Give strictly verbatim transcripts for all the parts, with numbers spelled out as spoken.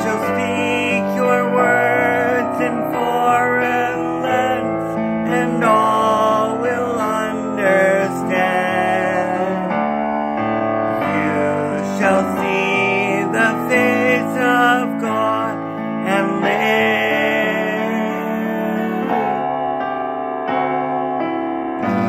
shall speak your words in foreign lands, and all will understand. You shall see the face of God and live. Be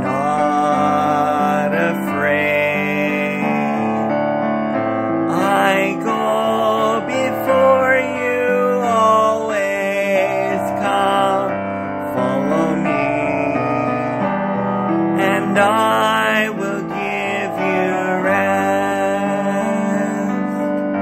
not afraid. I go before you, always come, follow me, and I will give you rest.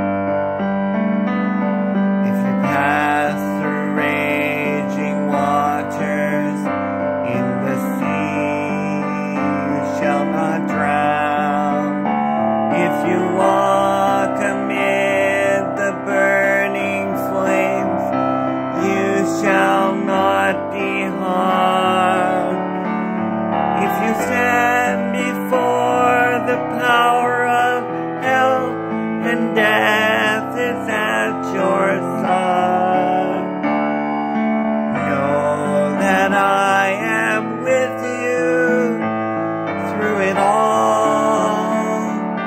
If you pass through raging waters, in the sea you shall not drown. If you walk amid the burning flames, you shall not be harmed. If you stand before the power of hell, and death is at your side, know that I am with you through it all.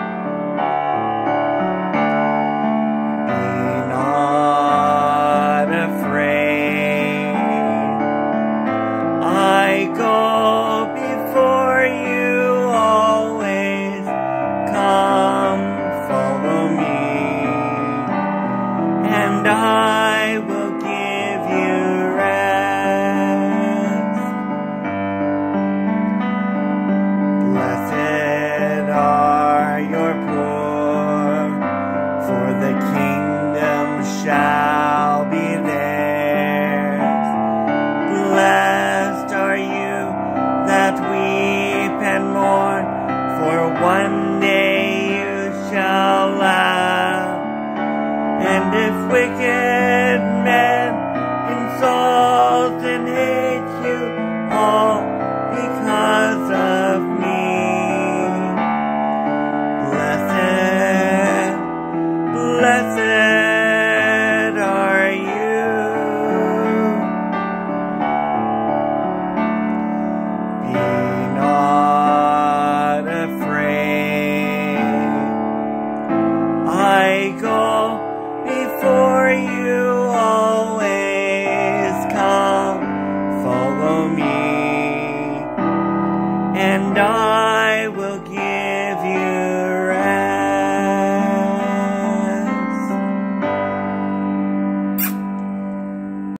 Be not afraid. I go before you, always come, follow me, and I will give you rest. Blessed are your poor, for the kingdom shall be theirs. Blessed are you that weep and mourn, for one day you shall laugh. And if wicked men insult and hate you all because of me, blessed, blessed are you. Be not afraid. I go before you, always come, follow me, and I